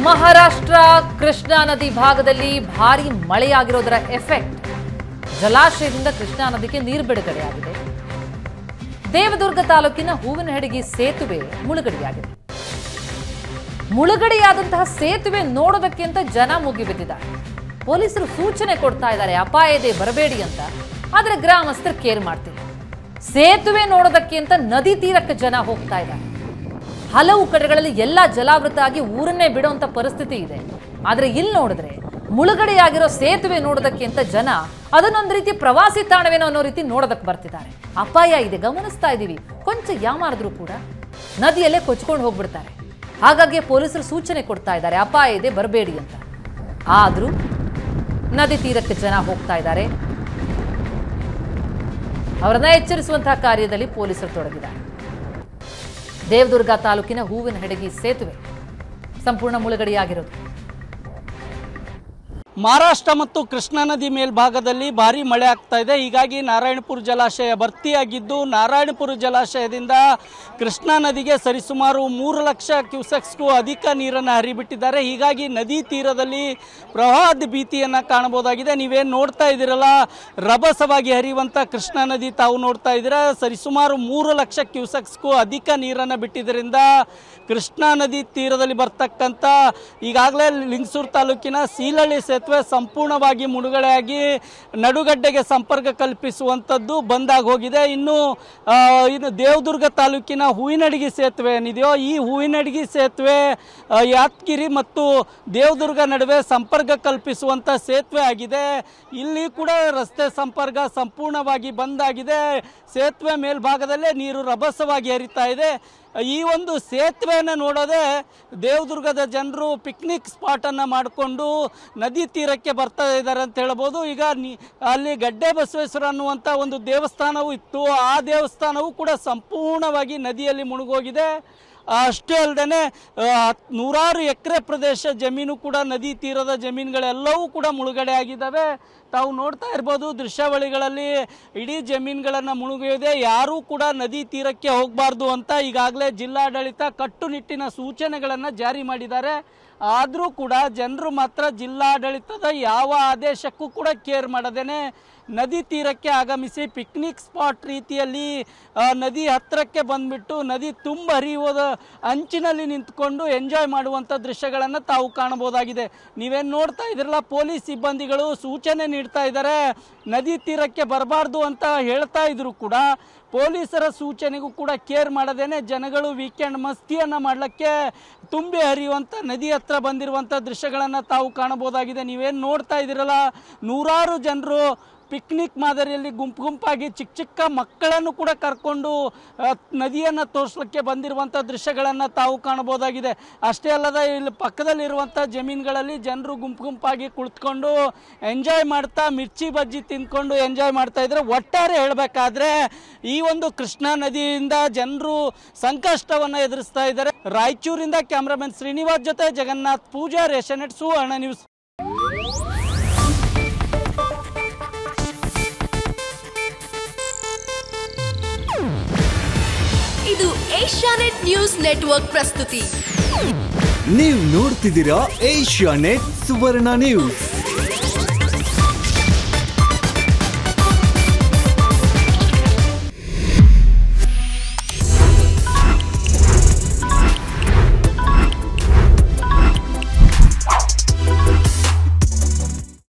ಮಹಾರಾಷ್ಟ್ರ ಕೃಷ್ಣಾ ನದಿ ಭಾಗದಲ್ಲಿ ಭಾರಿ ಮಳೆಯಾಗಿರೋದರ ಎಫೆಕ್ಟ್ ಜಲಾಶಯದಿಂದ ಕೃಷ್ಣಾ ನದಿಗೆ ನೀರು ಬಿಡುಗಡೆಯಾಗಿದೆ. ದೇವದುರ್ಗ ತಾಲೂಕಿನ ಹೂವಿನಹಡಗಿ ಸೇತುವೆ ಮುಳುಗಡೆಯಾಗಿದೆ. ಮುಳುಗಡೆಯಾದಂತಹ ಸೇತುವೆ ನೋಡೋದಕ್ಕೆ ಅಂತ ಜನ ಮುಗಿಬಿದ್ದಿದ್ದಾರೆ. ಪೊಲೀಸರು ಸೂಚನೆ ಕೊಡ್ತಾ ಇದ್ದಾರೆ, ಅಪಾಯ ಇದೆ ಬರಬೇಡಿ ಅಂತ. ಆದರೆ ಗ್ರಾಮಸ್ಥರು ಕೇರ್ ಮಾಡ್ತಿಲ್ಲ. ಸೇತುವೆ ನೋಡೋದಕ್ಕೆ ಅಂತ ನದಿ ತೀರಕ್ಕೆ ಜನ ಹೋಗ್ತಾ ಇದ್ದಾರೆ. ಹಲವು ಕಡೆಗಳಲ್ಲಿ ಎಲ್ಲ ಜಲಾವೃತ ಆಗಿ ಊರನ್ನೇ ಬಿಡುವಂತ ಪರಿಸ್ಥಿತಿ ಇದೆ. ಆದರೆ ಇಲ್ಲಿ ನೋಡಿದ್ರೆ ಮುಳುಗಡೆಯಾಗಿರೋ ಸೇತುವೆ ನೋಡೋದಕ್ಕೆ ಅಂತ ಜನ ಅದನ್ನೊಂದು ರೀತಿ ಪ್ರವಾಸಿ ತಾಣವೇನೋ ಅನ್ನೋ ರೀತಿ ನೋಡೋದಕ್ಕೆ ಬರ್ತಿದ್ದಾರೆ. ಅಪಾಯ ಇದೆ, ಗಮನಿಸ್ತಾ ಇದ್ದೀವಿ. ಕೊಂಚ ಯಾಮಾರಿದ್ರು ಕೂಡ ನದಿಯಲ್ಲೇ ಕೊಚ್ಕೊಂಡು ಹೋಗ್ಬಿಡ್ತಾರೆ. ಹಾಗಾಗಿ ಪೊಲೀಸರು ಸೂಚನೆ ಕೊಡ್ತಾ ಇದ್ದಾರೆ, ಅಪಾಯ ಇದೆ ಬರಬೇಡಿ ಅಂತ. ಆದರೂ ನದಿ ತೀರಕ್ಕೆ ಜನ ಹೋಗ್ತಾ ಇದ್ದಾರೆ. ಅವರನ್ನ ಎಚ್ಚರಿಸುವಂತಹ ಕಾರ್ಯದಲ್ಲಿ ಪೊಲೀಸರು ತೊಡಗಿದ್ದಾರೆ. ದೇವದುರ್ಗ ತಾಲೂಕಿನ ಹೂವಿನಹಡಗಿ ಸೇತುವೆ ಸಂಪೂರ್ಣ ಮುಳುಗಡೆಯಾಗಿರೋದು. ಮಹಾರಾಷ್ಟ್ರ ಮತ್ತು ಕೃಷ್ಣಾ ನದಿ ಮೇಲ್ಭಾಗದಲ್ಲಿ ಭಾರಿ ಮಳೆ ಆಗ್ತಾ ಇದೆ. ಹೀಗಾಗಿ ನಾರಾಯಣಪುರ ಜಲಾಶಯ ಭರ್ತಿಯಾಗಿದ್ದು, ನಾರಾಯಣಪುರ ಜಲಾಶಯದಿಂದ ಕೃಷ್ಣಾ ನದಿಗೆ ಸರಿಸುಮಾರು 3 ಲಕ್ಷ ಕ್ಯೂಸೆಕ್ಸ್ಗೂ ಅಧಿಕ ನೀರನ್ನು ಹರಿಬಿಟ್ಟಿದ್ದಾರೆ. ಹೀಗಾಗಿ ನದಿ ತೀರದಲ್ಲಿ ಪ್ರವಾಹದ ಭೀತಿಯನ್ನು ಕಾಣಬಹುದಾಗಿದೆ. ನೀವೇನು ನೋಡ್ತಾ ಇದ್ದೀರಲ್ಲ, ರಭಸವಾಗಿ ಹರಿಯುವಂಥ ಕೃಷ್ಣಾ ನದಿ ತಾವು ನೋಡ್ತಾ ಇದ್ದೀರಾ. ಸರಿಸುಮಾರು 3 ಲಕ್ಷ ಕ್ಯೂಸೆಕ್ಸ್ಗೂ ಅಧಿಕ ನೀರನ್ನು ಬಿಟ್ಟಿದ್ದರಿಂದ ಕೃಷ್ಣಾ ನದಿ ತೀರದಲ್ಲಿ ಬರ್ತಕ್ಕಂಥ ಈಗಾಗಲೇ ಲಿಂಗಸೂರು ತಾಲೂಕಿನ ಸೀಲಳ್ಳಿ ಸೇತುವೆ ಸಂಪೂರ್ಣವಾಗಿ ಮುಳುಗಡೆಯಾಗಿ ನಡುಗಡ್ಡೆಗೆ ಸಂಪರ್ಕ ಕಲ್ಪಿಸುವಂಥದ್ದು ಬಂದಾಗಿ ಹೋಗಿದೆ. ಇನ್ನು ದೇವದುರ್ಗ ತಾಲೂಕಿನ ಹೂವಿನಹಡಗಿ ಸೇತುವೆ ಏನಿದೆಯೋ, ಈ ಹೂವಿನಹಡಗಿ ಸೇತುವೆ ಯಾದಗಿರಿ ಮತ್ತು ದೇವದುರ್ಗ ನಡುವೆ ಸಂಪರ್ಕ ಕಲ್ಪಿಸುವಂಥ ಸೇತುವೆ ಆಗಿದೆ. ಇಲ್ಲಿ ಕೂಡ ರಸ್ತೆ ಸಂಪರ್ಕ ಸಂಪೂರ್ಣವಾಗಿ ಬಂದಾಗಿದೆ. ಸೇತುವೆ ಮೇಲ್ಭಾಗದಲ್ಲೇ ನೀರು ರಭಸವಾಗಿ ಹರಿತಾ ಇದೆ. ಈ ಒಂದು ಸೇತುವೆಯನ್ನು ನೋಡೋದೇ ದೇವದುರ್ಗದ ಜನರು ಪಿಕ್ನಿಕ್ ಸ್ಪಾಟನ್ನು ಮಾಡಿಕೊಂಡು ನದಿ ತೀರಕ್ಕೆ ಬರ್ತಾ ಇದ್ದಾರೆ ಅಂತ ಹೇಳ್ಬೋದು. ಈಗ ಅಲ್ಲಿ ಗಡ್ಡೆ ಬಸವೇಶ್ವರ ಅನ್ನುವಂಥ ಒಂದು ದೇವಸ್ಥಾನವೂ ಇತ್ತು. ಆ ದೇವಸ್ಥಾನವೂ ಕೂಡ ಸಂಪೂರ್ಣವಾಗಿ ನದಿಯಲ್ಲಿ ಮುಳುಗೋಗಿದೆ. ಅಷ್ಟೇ ಅಲ್ಲದೆ ನೂರಾರು ಎಕರೆ ಪ್ರದೇಶ ಜಮೀನು ಕೂಡ ನದಿ ತೀರದ ಜಮೀನುಗಳೆಲ್ಲವೂ ಕೂಡ ಮುಳುಗಡೆ ಆಗಿದ್ದಾವೆ. ತಾವು ನೋಡ್ತಾ ಇರ್ಬೋದು ದೃಶ್ಯಾವಳಿಗಳಲ್ಲಿ ಇಡೀ ಜಮೀನುಗಳನ್ನು ಮುಳುಗಿದೆ. ಯಾರೂ ಕೂಡ ನದಿ ತೀರಕ್ಕೆ ಹೋಗಬಾರ್ದು ಅಂತ ಈಗಾಗಲೇ ಜಿಲ್ಲಾಡಳಿತ ಕಟ್ಟುನಿಟ್ಟಿನ ಸೂಚನೆಗಳನ್ನು ಜಾರಿ ಮಾಡಿದ್ದಾರೆ. ಆದರೂ ಕೂಡ ಜನರು ಮಾತ್ರ ಜಿಲ್ಲಾಡಳಿತದ ಯಾವ ಆದೇಶಕ್ಕೂ ಕೂಡ ಕೇರ್ ಮಾಡದೇನೆ ನದಿ ತೀರಕ್ಕೆ ಆಗಮಿಸಿ ಪಿಕ್ನಿಕ್ ಸ್ಪಾಟ್ ರೀತಿಯಲ್ಲಿ ನದಿ ಹತ್ತಿರಕ್ಕೆ ಬಂದುಬಿಟ್ಟು ನದಿ ತುಂಬ ಹರಿಯುವುದ ಅಂಚಿನಲ್ಲಿ ನಿಂತ್ಕೊಂಡು ಎಂಜಾಯ್ ಮಾಡುವಂಥ ದೃಶ್ಯಗಳನ್ನು ತಾವು ಕಾಣಬಹುದಾಗಿದೆ. ನೀವೇನು ನೋಡ್ತಾ ಇದ್ದೀರಲ್ಲ, ಪೊಲೀಸ್ ಸಿಬ್ಬಂದಿಗಳು ಸೂಚನೆ ನೀಡ್ತಾ ಇದ್ದಾರೆ. ನದಿ ತೀರಕ್ಕೆ ಬರಬಾರ್ದು ಅಂತ ಹೇಳ್ತಾ ಇದ್ರು ಕೂಡ ಪೊಲೀಸರ ಸೂಚನೆಗೂ ಕೂಡ ಕೇರ್ ಮಾಡದೇನೆ ಜನಗಳು ವೀಕೆಂಡ್ ಮಸ್ತಿಯನ್ನು ಮಾಡಲಿಕ್ಕೆ ತುಂಬಿ ಹರಿಯುವಂಥ ನದಿ ಹತ್ರ ಬಂದಿರುವಂಥ ದೃಶ್ಯಗಳನ್ನು ತಾವು ಕಾಣಬಹುದಾಗಿದೆ. ನೀವೇನು ನೋಡ್ತಾ ಇದ್ದೀರಲ್ಲ, ನೂರಾರು ಜನರು ಪಿಕ್ನಿಕ್ ಮಾದರಿಯಲ್ಲಿ ಗುಂಪಾಗಿ ಚಿಕ್ಕ ಚಿಕ್ಕ ಮಕ್ಕಳನ್ನು ಕೂಡ ಕರ್ಕೊಂಡು ನದಿಯನ್ನು ತೋರಿಸಲಿಕ್ಕೆ ಬಂದಿರುವಂಥ ದೃಶ್ಯಗಳನ್ನು ತಾವು ಕಾಣಬಹುದಾಗಿದೆ. ಅಷ್ಟೇ ಅಲ್ಲದೆ ಇಲ್ಲಿ ಪಕ್ಕದಲ್ಲಿರುವಂಥ ಜಮೀನುಗಳಲ್ಲಿ ಜನರು ಗುಂಪಾಗಿ ಕುಳಿತುಕೊಂಡು ಎಂಜಾಯ್ ಮಾಡ್ತಾ ಮಿರ್ಚಿ ಬಜ್ಜಿ ತಿಂದ್ಕೊಂಡು ಎಂಜಾಯ್ ಮಾಡ್ತಾ ಇದ್ದಾರೆ. ಒಟ್ಟಾರೆ ಹೇಳಬೇಕಾದ್ರೆ ಈ ಒಂದು ಕೃಷ್ಣಾ ನದಿಯಿಂದ ಜನರು ಸಂಕಷ್ಟವನ್ನು ಎದುರಿಸ್ತಾ ಇದ್ದಾರೆ. ರಾಯಚೂರಿಂದ ಕ್ಯಾಮ್ರಾಮನ್ ಶ್ರೀನಿವಾಸ್ ಜೊತೆ ಜಗನ್ನಾಥ್ ಪೂಜಾರ್, ಏಷ್ಯಾನೆಟ್ ಸುವರ್ಣ ನ್ಯೂಸ್. ಇದು ಏಷ್ಯಾನೆಟ್ ನ್ಯೂಸ್ ನೆಟ್ವರ್ಕ್ ಪ್ರಸ್ತುತಿ. ನೀವು ನೋಡ್ತಿದ್ದೀರಾ ಏಷ್ಯಾನೆಟ್ ಸುವರ್ಣ ನ್ಯೂಸ್.